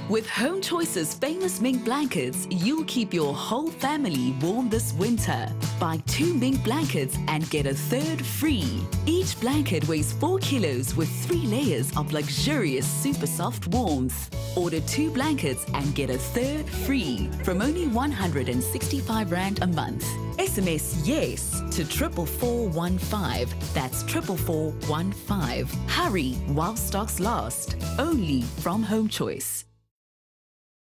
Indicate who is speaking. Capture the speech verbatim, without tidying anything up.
Speaker 1: With Home Choice's famous mink blankets, you'll keep your whole family warm this winter. Buy two mink blankets and get a third free. Each blanket weighs four kilos with three layers of luxurious super soft warmth. Order two blankets and get a third free from only one hundred sixty-five rand a month. S M S YES to triple four one five. That's triple four one five. Hurry while stocks last. Only from Home Choice.